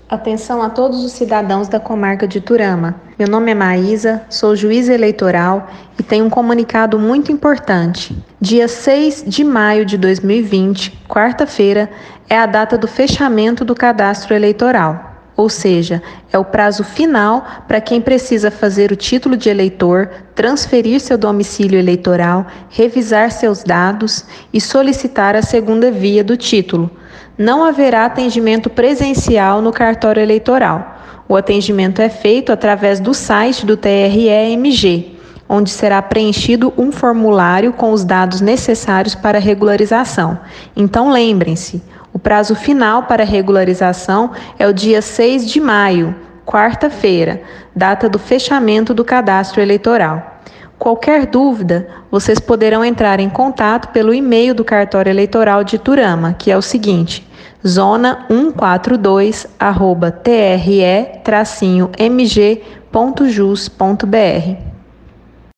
Atenção a todos os cidadãos da comarca de Turama. Meu nome é Maísa, sou juíza eleitoral e tenho um comunicado muito importante. Dia 6 de maio de 2020, quarta-feira, é a data do fechamento do cadastro eleitoral. Ou seja, é o prazo final para quem precisa fazer o título de eleitor, transferir seu domicílio eleitoral, revisar seus dados e solicitar a segunda via do título. Não haverá atendimento presencial no cartório eleitoral. O atendimento é feito através do site do TRE-MG, onde será preenchido um formulário com os dados necessários para a regularização. Então lembrem-se, o prazo final para a regularização é o dia 6 de maio, quarta-feira, data do fechamento do cadastro eleitoral. Qualquer dúvida, vocês poderão entrar em contato pelo e-mail do cartório eleitoral de Turama, que é o seguinte: zona142@tre-mg.jus.br.